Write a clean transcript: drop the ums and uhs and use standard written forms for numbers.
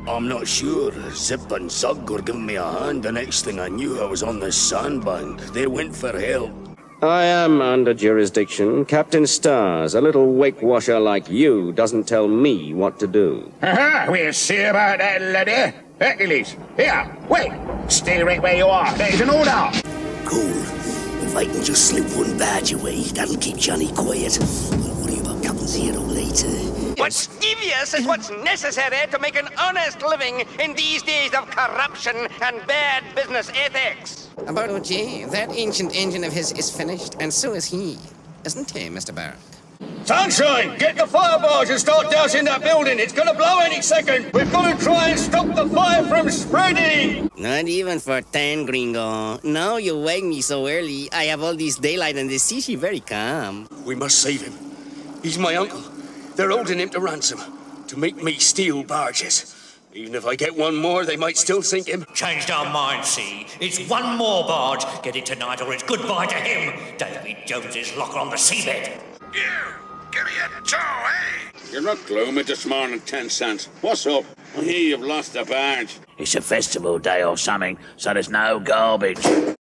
I'm not sure. Zip and Zug were giving me a hand. The next thing I knew, I was on the sandbank. They went for help. I am under jurisdiction. Captain Stars, a little wake-washer like you doesn't tell me what to do. Aha! We'll see about that, laddie. Hercules, here, wait! Stay right where you are. There's an order. Cool. If I can just slip one badge away, that'll keep Johnny quiet. I'll worry about Captain Zero later. What's devious is what's necessary to make an honest living in these days of corruption and bad business ethics. Baruji, that ancient engine of his is finished, and so is he. Isn't he, Mr. Barak? Sunshine, get the fire barge and start dousing that building. It's gonna blow any second. We've got to try and stop the fire from spreading. Not even for 10, Gringo. Now you wake me so early. I have all this daylight and the sea very calm. We must save him. He's my uncle. They're holding him to ransom, to make me steal barges. Even if I get one more, they might still sink him. Changed our minds, see? It's one more barge. Get it tonight or it's goodbye to him. Davy Jones's locker on the seabed. You, give me a tow, eh? You're not gloomy this morning, 10 cents. What's up? I hear you've lost a barge. It's a festival day or something, so there's no garbage.